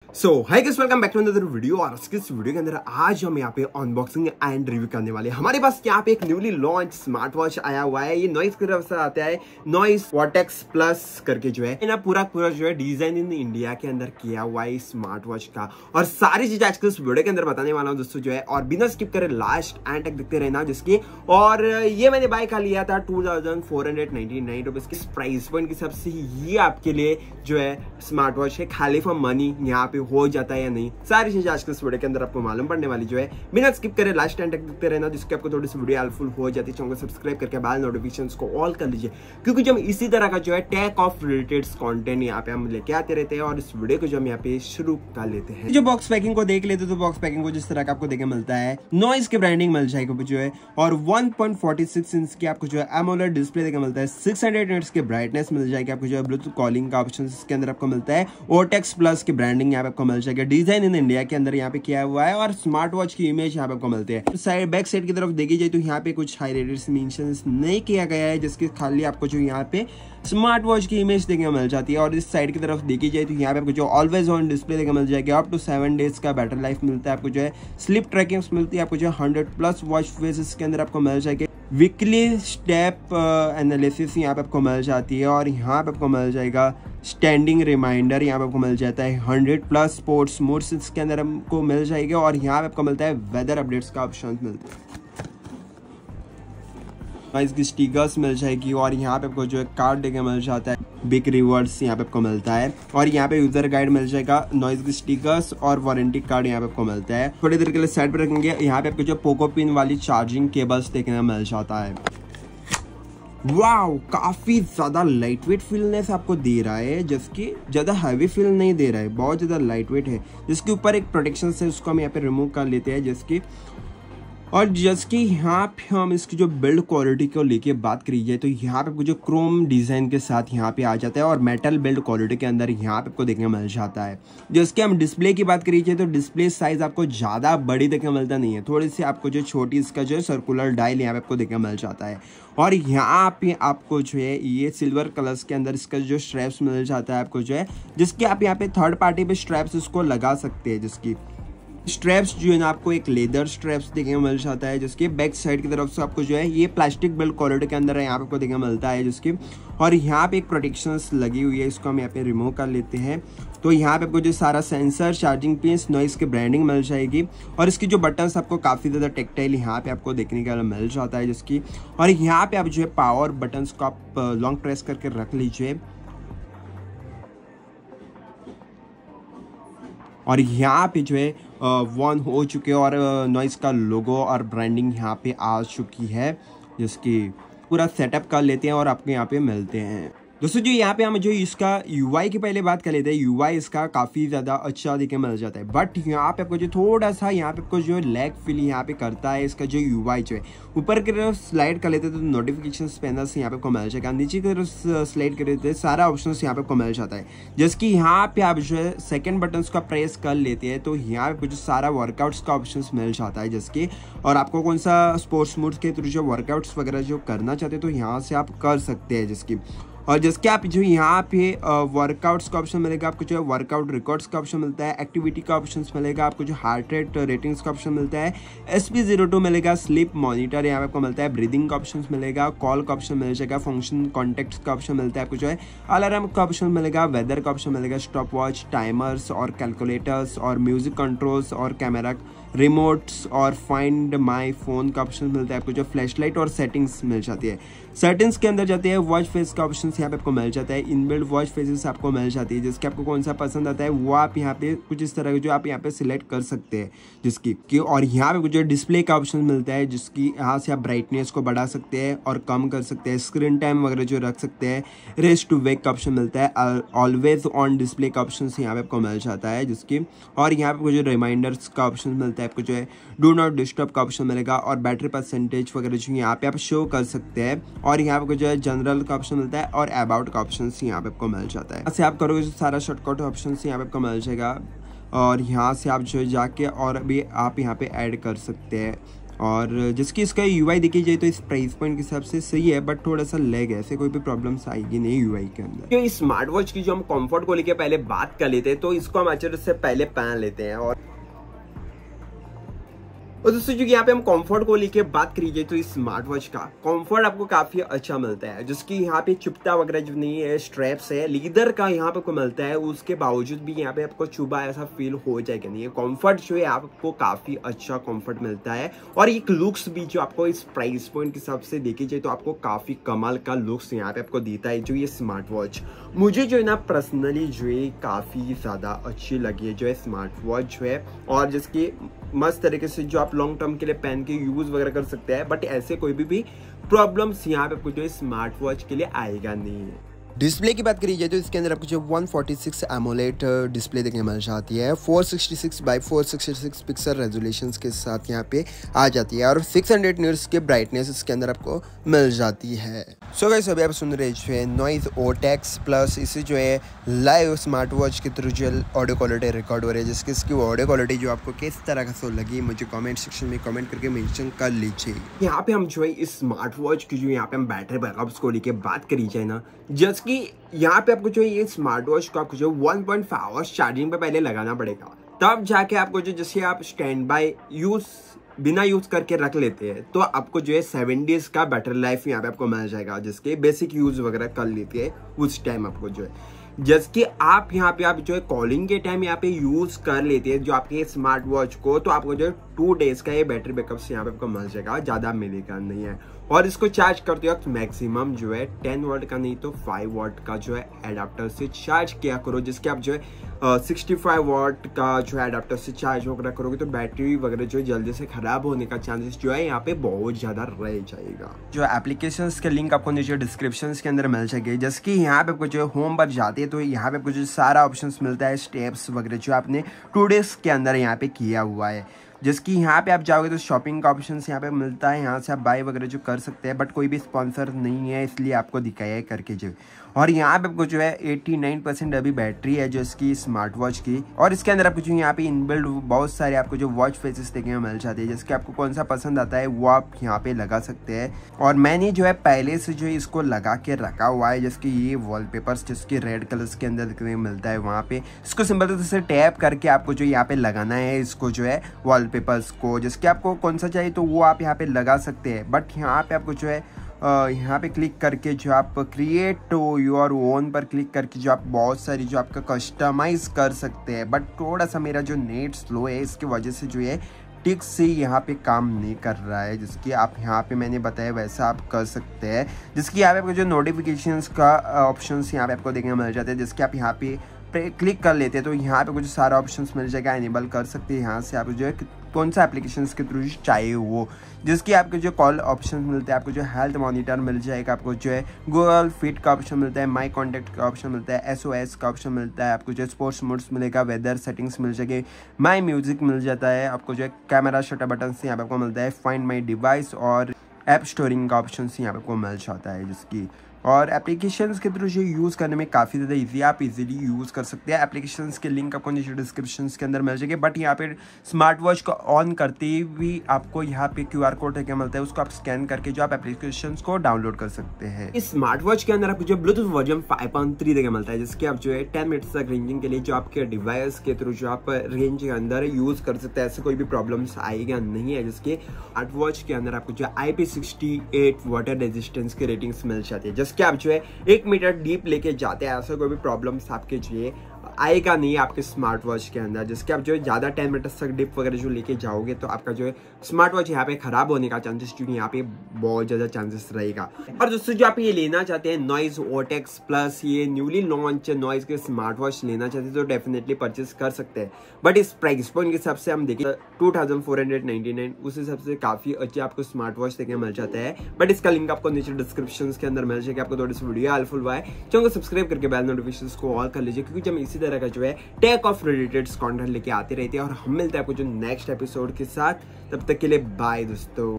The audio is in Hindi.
So hi guys, welcome back to another video. और इस वीडियो के अंदर आज हम यहाँ पे अनबॉक्सिंग एंड रिव्यू करने वाले हैं। हमारे पास यहाँ पे एक न्यूली लॉन्च स्मार्ट वॉच आया हुआ है। ये नॉइस की तरफ से आता है, नॉइस वॉटेक्स प्लस करके जो है ना, पूरा जो है डिजाइन इन इंडिया के अंदर किया हुआ है स्मार्ट वॉच का। और सारी चीजें आज इस वीडियो के अंदर बताने वाला हूँ दोस्तों जो है, और बिना स्किप करे लास्ट एंड तक देखते रहना जिसकी। और ये मैंने बाय का लिया था 2499 रुपीज के प्राइस पॉइंट के हिसाब से। ये आपके लिए जो है स्मार्ट वॉच है, खाली फॉर मनी यहाँ पे हो जाता है या नहीं, सारी चीजें आज के इस वीडियो के अंदर आपको मालूम पड़ने वाली जो है। बिना स्किप करे लास्ट टाइम तक देखते रहना जिसके आपको थोड़ी सी वीडियो हेल्पफुल हो जाती है। चैनल को सब्सक्राइब करके बेल नोटिफिकेशंस को ऑल कर लीजिए, क्योंकि जब इसी तरह का जो है टेक ऑफ रिलेटेड कंटेंट यहाँ पे हम लेके आते रहते हैं। और इस वीडियो को जो हम यहाँ पे शुरू कर लेते हैं। जो बॉक्स पैकिंग को देख लेते तो बॉक्स पैकिंग को जिस तरह का आपको देखने मिलता है, नॉइस के ब्रांडिंग मिल जाएगी जो है, और 1.46 इंच की आपको जो है एमोलेड डिस्प्ले देखने मिलता है। 600 निट्स की ब्राइटनेस मिल जाएगी आपको जो है। ब्लूटूथ कॉलिंग का ऑप्शन इसके अंदर आपको मिलता है। वॉटेक्स प्लस की ब्रांडिंग यहाँ पे आपको मिल जाएगी। डिजाइन इन इंडिया के अंदर यहाँ पे किया हुआ है, और स्मार्ट वॉच की इमेज यहाँ पे आपको मिलती है। साइड बैक साइड की तरफ देखी जाए तो यहाँ पे कुछ हाईलाइटेड मेंशन नहीं किया गया है, जिसके खाली आपको जो यहाँ पे स्मार्ट वॉच की इमेज देखने मिल जाती है। और इस साइड की तरफ देखी जाए तो यहाँ पे आपको जो ऑलवेज ऑन डिस्प्ले देखने मिल जाएगी। अप टू 7 डेज का बैटरी लाइफ मिलता है आपको जो है। स्लिप ट्रैकिंग मिलती है आपको जो 100+ वॉच फेस के अंदर आपको मिल जाएगी। वीकली स्टेप एनालिसिस यहाँ पे आपको मिल जाती है, और यहाँ पे आपको मिल जाएगा स्टैंडिंग रिमाइंडर यहाँ पे आपको मिल जाता है। 100+ स्पोर्ट्स मोड्स इसके अंदर हमको मिल जाएगा, और यहाँ पे आपको मिलता है वेदर अपडेट्स का ऑप्शन मिलता है। इसकी स्टिकर्स मिल जाएगी, और यहाँ पे आपको जो है कार्ड देके मिल जाता है। बिग रिवॉर्ड्स यहाँ पे आपको मिलता है, और यहाँ पे यूजर गाइड मिल जाएगा, नॉइज की स्टिकर्स और वारंटी कार्ड यहाँ पे आपको मिलता है। थोड़ी देर के लिए साइड पे रखेंगे। यहाँ पे आपको जो पोको पिन वाली चार्जिंग केबल्स देखने मिल जाता है। वाओ, काफी ज्यादा लाइट वेट फीलनेस आपको दे रहा है, जिसकी ज्यादा हैवी फील नहीं दे रहा है, बहुत ज्यादा लाइट वेट है। जिसके ऊपर एक प्रोटेक्शन है, उसको हम यहाँ पे रिमूव कर लेते हैं जिसकी। और जैसे कि यहाँ पे हम इसकी जो बिल्ड क्वालिटी को लेके बात करिए तो यहाँ पे आपको जो क्रोम डिज़ाइन के साथ यहाँ पे आ जाता है, और मेटल बिल्ड क्वालिटी के अंदर यहाँ पे आपको देखने मिल जाता है। जैसे हम डिस्प्ले की बात करिए तो डिस्प्ले साइज आपको ज़्यादा बड़ी देखने मिलता नहीं है, थोड़ी सी आपको जो छोटी इसका जो सर्कुलर डायल यहाँ पे आपको देखने मिल जाता है। और यहाँ पे आपको जो है ये सिल्वर कलर्स के अंदर इसका जो स्ट्रैप्स मिल जाता है आपको जो है, जिसके आप यहाँ पे थर्ड पार्टी पे स्ट्रैप्स इसको लगा सकते हैं। जिसकी स्ट्रैप्स जो है ना आपको एक लेदर स्ट्रैप्स देखने को मिल जाता है, जिसके बैक साइड की तरफ से आपको जो है ये प्लास्टिक बिल्ड क्वालिटी के अंदर है, यहाँ पे आपको देखने को मिलता है जिसकी। और यहाँ पे एक प्रोटेक्शंस लगी हुई है, इसको हम यहाँ पे रिमूव कर लेते हैं। तो यहाँ पे आपको जो सारा सेंसर, चार्जिंग पिन्स, नॉइस की ब्रांडिंग मिल जाएगी, और इसकी जो बटन्स आपको काफ़ी ज़्यादा टेक्टाइल यहाँ पे आपको देखने का मिल जाता है जिसकी। और यहाँ पे आप जो है पावर बटन्स को आप लॉन्ग प्रेस करके रख लीजिए, और यहाँ पे जो है वन हो चुके हैं, और नॉइस का लोगो और ब्रांडिंग यहाँ पे आ चुकी है, जिसकी पूरा सेटअप कर लेते हैं और आपको यहाँ पे मिलते हैं। दोस्तों जो यहाँ पे हम जो इसका UI की पहले बात कर लेते हैं। UI इसका काफ़ी ज़्यादा अच्छा दिखने मिल जाता है, बट यहाँ पे आपको जो थोड़ा सा यहाँ पे आपको जो लैग फील यहाँ पे करता है इसका जो UI जो है। ऊपर की तरफ स्लाइड कर लेते हैं तो नोटिफिकेशन पैनल से यहाँ पे आपको मिल जाएगा। नीचे की तरफ स्लाइड कर लेते हैं, सारा ऑप्शन यहाँ पे आपको मिल जाता है। जैसे कि यहाँ पे आप जो है सेकेंड बटन का प्रेस कर लेते हैं तो यहाँ पे जो सारा वर्कआउट्स का ऑप्शन मिल जाता है जिसकी। और आपको कौन सा स्पोर्ट्स मोड्स के थ्रू जो वर्कआउट्स वगैरह जो करना चाहते हैं तो यहाँ से आप कर सकते हैं जिसकी। और जिसके आप जो यहाँ पे वर्कआउट्स का ऑप्शन मिलेगा, आपको जो है वर्कआउट रिकॉर्ड्स का ऑप्शन मिलता है, एक्टिविटी का ऑप्शन मिलेगा, आपको जो हार्ट रेट रेटिंग्स का ऑप्शन मिलता है, SP02 मिलेगा, स्लीप मॉनिटर यहाँ पे आपको मिलता है, ब्रीदिंग का ऑप्शन मिलेगा, कॉल का ऑप्शन मिल जाएगा, फंक्शन कॉन्टेक्ट्स का ऑप्शन मिलता है, आपको जो है अलार्म का ऑप्शन मिलेगा, वेदर का ऑप्शन मिलेगा, स्टॉप वॉच, टाइमर्स और कैलकुलेटर्स और म्यूजिक कंट्रोल्स और कैमरा रिमोट्स और फाइंड माई फोन का ऑप्शन मिलता है आपको जो फ्लैशलाइट और सेटिंग्स मिल जाती है। सेटिंग्स के अंदर जाते हैं, वॉच फेस का ऑप्शन यहाँ पे आपको मिल जाता है, इनबिल्ड वॉच फेसेस आपको मिल जाती है, जिसके आपको कौन सा पसंद आता है वो आप यहाँ पे कुछ इस तरह के जो आप यहाँ पे सिलेक्ट कर सकते हैं जिसकी। और यहाँ पे जो डिस्प्ले का ऑप्शन मिलता है जिसकी, यहाँ से आप ब्राइटनेस को बढ़ा सकते हैं और कम कर सकते हैं, स्क्रीन टाइम वगैरह जो रख सकते हैं। रेस टू वेक का ऑप्शन मिलता है, ऑलवेज ऑन डिस्प्ले का ऑप्शन यहाँ पे आपको मिल जाता है जिसकी। और यहाँ पे जो रिमाइंडर्स का ऑप्शन मिलता है, आपको जो है डू नॉट डिस्टर्ब का ऑप्शन मिलेगा, और बैटरी परसेंटेज वगैरह जो यहाँ पे आप शो कर सकते हैं। और यहाँ पे जो है जनरल का ऑप्शन मिलता है, और अबाउट का ऑप्शन यहाँ पे आपको मिल जाता है। ऐसे आप करोगे तो सारा शॉर्टकट ऑप्शन यहाँ पे आपको मिल जाएगा, और यहाँ से आप जो है जाके और भी आप यहाँ पे ऐड कर सकते हैं। और जिसकी इसका UI देखी जाए तो इस प्राइस पॉइंट के हिसाब से सही है, बट थोड़ा सा लैग है, ऐसे कोई भी प्रॉब्लम्स आएगी नहीं UI के अंदर। तो इस स्मार्ट वॉच की जो हम कंफर्ट को लेके पहले बात कर लेते हैं, तो इसको हम अच्छे से पहले पहन लेते हैं। और दोस्तों जो यहाँ पे हम कंफर्ट को लेके बात करिए तो इस स्मार्ट वॉच का कंफर्ट आपको काफी अच्छा मिलता है, जिसकी यहाँ पे चुभता वगैरह जो नहीं है, स्ट्रैप्स है लीदर का यहाँ पे को मिलता है, उसके बावजूद भी यहाँ पे आपको चुभा ऐसा फील हो जाएगा नहीं है। कंफर्ट जो है आपको काफी अच्छा कंफर्ट मिलता है, और एक लुक्स भी जो आपको इस प्राइस पॉइंट के हिसाब से देखी जाए तो आपको काफी कमाल का लुक्स यहाँ पे आपको देता है जो ये स्मार्ट वॉच। मुझे जो है ना पर्सनली जो है काफी ज्यादा अच्छी लगी है जो है स्मार्ट वॉच जो है, और जिसकी मस्त तरीके से जो आप लॉन्ग टर्म के लिए पहन के यूज वगैरह कर सकते हैं, बट ऐसे कोई भी प्रॉब्लम्स यहाँ पे आपको जो है स्मार्ट वॉच के लिए आएगा नहीं है। डिस्प्ले की बात करी जाए तो इसके अंदर आपको जो 146 एमोलेड डिस्प्ले देखने मिल जाती है, 466 बाई 466 पिक्सल रेजोल्यूशन के साथ यहाँ पे आ जाती है, और 600 निट्स के ब्राइटनेस इसके अंदर आपको मिल जाती है। सो गाइस अभी आप सुन रहे जो है नॉइज ओटेक्स प्लस, इसे जो है लाइव स्मार्ट वॉच के थ्रू जो ऑडियो क्वालिटी रिकॉर्ड हो रही है, जिसकी इसकी ऑडियो क्वालिटी जो आपको किस तरह का सो लगी मुझे कमेंट सेक्शन में कमेंट करके मेंशन कर लीजिए। यहाँ पे हम जो है इस स्मार्ट वॉच की जो यहाँ पे हम बैटरी बैकअप्स को लेके बात करी जाए ना, जैसे कि यहाँ पे आपको जो ये स्मार्ट वॉच को आपको जो 1.5 आवर्स चार्जिंग पे पहले लगाना पड़ेगा, तब जाके आपको जो जैसे आप स्टैंड बाय यूज बिना यूज करके रख लेते हैं तो आपको जो है 7 डेज का बैटरी लाइफ यहाँ पे आपको मिल जाएगा, जिसके बेसिक यूज वगैरह कर लेते हैं उस टाइम आपको जो है, जैसे कि आप यहाँ पे आप जो है कॉलिंग के टाइम यहाँ पे यूज कर लेते हैं जो आपके स्मार्ट वॉच को, तो आपको जो है 2 डेज का ये बैटरी बैकअप से यहाँ पे आपको मिल जाएगा, ज्यादा मिलेगा नहीं है। और इसको चार्ज करते वक्त मैक्सिमम जो है 10 वाट का नहीं तो 5 वाट का जो है एडाप्टर से चार्ज किया करो, जिसके आप जो है 65 वाट का जो है एडाप्टर से चार्ज वगैरह करोगे तो बैटरी वगैरह जो है जल्दी से खराब होने का चांसेस जो है यहाँ पे बहुत ज्यादा रह जाएगा। जो एप्लीकेशंस के लिंक आपको नीचे डिस्क्रिप्शन के अंदर मिल जाएगी, जैसे कि यहाँ पे आपको जो है होम पर जाते हैं तो यहाँ पे आपको जो सारा ऑप्शन मिलता है, स्टेप्स वगैरह जो आपने 2 डेज के अंदर यहाँ पे किया हुआ है, जिसकी यहाँ पे आप जाओगे तो शॉपिंग का ऑप्शन यहाँ पे मिलता है, यहाँ से आप बाय वगैरह जो कर सकते हैं, बट कोई भी स्पॉन्सर नहीं है इसलिए आपको दिखाया है करके जो। और यहाँ पे आपको जो है 89% अभी बैटरी है जो इसकी स्मार्ट वॉच की, और इसके अंदर आपको जो यहाँ पे इनबिल्ड बहुत सारे आपको जो वॉच फेसेस देखने में मिल जाते हैं, जिसके आपको कौन सा पसंद आता है वो आप यहाँ पे लगा सकते हैं। और मैंने जो है पहले से जो है इसको लगा के रखा हुआ है, जिसकी ये वॉलपेपर्स जिसके रेड कलर्स के अंदर देखने में मिलता है, वहाँ पे इसको सिंपल से टैप करके आपको जो यहाँ पे लगाना है इसको जो है वॉलपेपर्स को, जिसके आपको कौन सा चाहिए तो वो आप यहाँ पे लगा सकते हैं। बट यहाँ पे आपको जो है यहाँ पे क्लिक करके जो आप क्रिएट योर ओन पर क्लिक करके जो आप बहुत सारी जो आपका कस्टमाइज कर सकते हैं, बट थोड़ा सा मेरा जो नेट स्लो है इसकी वजह से जो है ठीक से यहाँ पे काम नहीं कर रहा है, जिसकी आप यहाँ पे मैंने बताया वैसा आप कर सकते हैं। जिसकी यहाँ पे आपको जो नोटिफिकेशंस का ऑप्शंस यहाँ पे आपको देखने मिल जाते हैं, जिसके आप यहाँ पे क्लिक कर लेते हैं तो यहाँ पे कुछ सारा ऑप्शंस मिल जाएगा, एनेबल कर सकते हैं यहाँ से आप जो है कौन सा एप्लीकेशंस के थ्रू चाहिए वो, जिसकी आपको जो कॉल ऑप्शन मिलते हैं, आपको जो हेल्थ मॉनिटर मिल जाएगा, आपको जो है गूगल फिट का ऑप्शन मिलता है, माई कॉन्टैक्ट का ऑप्शन मिलता है, SOS का ऑप्शन मिलता है, आपको जो है स्पोर्ट्स मोड्स मिलेगा, वेदर सेटिंग्स मिल जाएगी, माई म्यूजिक मिल जाता है, आपको जो है कैमरा शटर बटन से यहाँ पे आपको मिलता है, फाइंड माई डिवाइस और ऐप स्टोरिंग का ऑप्शन यहाँ पे आपको मिल जाता है, जिसकी और एप्लीकेशंस के थ्रू जो यूज़ करने में काफ़ी ज़्यादा इजी, आप इजीली यूज़ कर सकते हैं। एप्लीकेशंस के लिंक आपको नीचे डिस्क्रिप्शन के अंदर मिल जाएगी, बट यहाँ पे स्मार्ट वॉच को ऑन करते ही भी आपको यहाँ पे QR कोड क्या मिलता है, उसको आप स्कैन करके जो आप एप्लीकेशंस को डाउनलोड कर सकते हैं। इस स्मार्ट वॉच के अंदर आपको जो ब्लूटूथ वर्जन 5.3 देखा मिलता है, जिसके आप जो है 10 मिनट्स तक रेंजिंग के लिए जो आपके डिवाइस के थ्रू जो आप रेंज के अंदर यूज़ कर सकते हैं, ऐसे कोई भी प्रॉब्लम्स आएगा नहीं है। जिसके स्मार्ट वॉच के अंदर आपको जो IP68 वाटर रेजिस्टेंस की रेटिंग्स मिल जाती है, जिसके आप जो है 1 मीटर डीप लेके जाते हैं, ऐसा कोई भी प्रॉब्लम्स आपके जो आएगा नहीं आपके स्मार्ट वॉच के अंदर। जिसके आप जो है ज़्यादा 10 मीटर तक डिप वगैरह जो लेके जाओगे तो आपका जो है स्मार्ट वॉच यहाँ पे खराब होने का चांसेस जो यहाँ पे बहुत ज़्यादा चांसेस रहेगा। और दोस्तों जो आप ये लेना चाहते हैं नॉइज ओटेक्स प्लस ये न्यूली लॉन्च नॉइज के स्मार्ट वॉच लेना चाहते हैं तो डेफिनेटली परचेस कर सकते हैं, बट इस प्राइस पॉइंट के हिसाब से हम देखें 2499 उस हिसाब से काफ़ी अच्छे आपको स्मार्ट वॉच देखने मिल जाता है। बट इसका लिंक आपको नीचे डिस्क्रिप्शन के अंदर मिल जाएगा। आपको थोड़ी सी वीडियो हेल्पफुल हुआ है चैनल को सब्सक्राइब करके बेल नोटिफिकेशंस को ऑल कर लीजिए, क्योंकि जब इसी तरह का जो है टेक ऑफ रिलेटेड कंटेंट लेके आते रहते हैं। और हम मिलते हैं आपको जो नेक्स्ट एपिसोड के साथ, तब तक के लिए बाय दोस्तों।